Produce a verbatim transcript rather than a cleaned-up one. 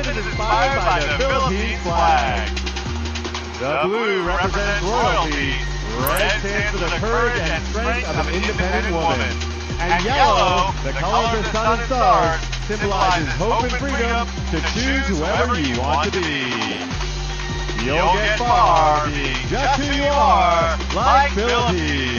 outfit is inspired by the Philippines flag. The blue represents royalty. Red stands for the courage and strength of an independent woman. And yellow, the color of the sun and stars, symbolizes hope and freedom to choose whoever you want to be. You'll get far being just who you are, like Philippines.